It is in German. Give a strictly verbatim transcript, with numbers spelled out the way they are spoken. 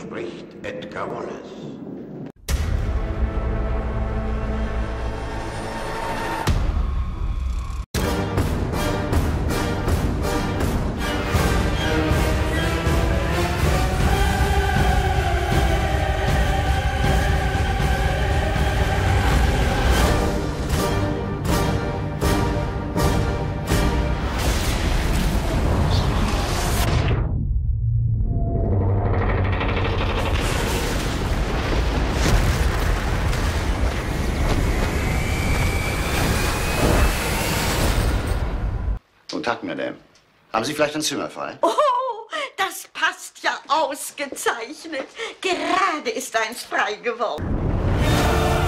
spricht Edgar Wallace. Guten Tag, Madame. Haben Sie vielleicht ein Zimmer frei? Oh, das passt ja ausgezeichnet. Gerade ist eins frei geworden.